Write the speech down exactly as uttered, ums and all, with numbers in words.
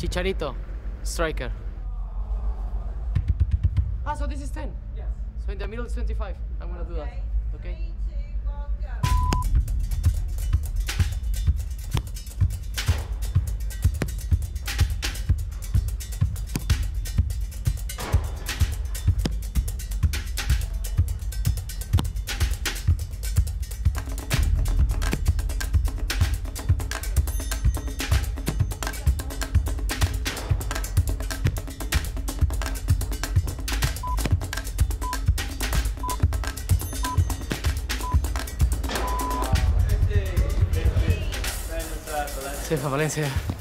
Chicharito, striker. Ah, so this is ten? Yes. So in the middle is twenty-five. I'm gonna do that. Okay? Three, two, one, go. Sí, Valencia.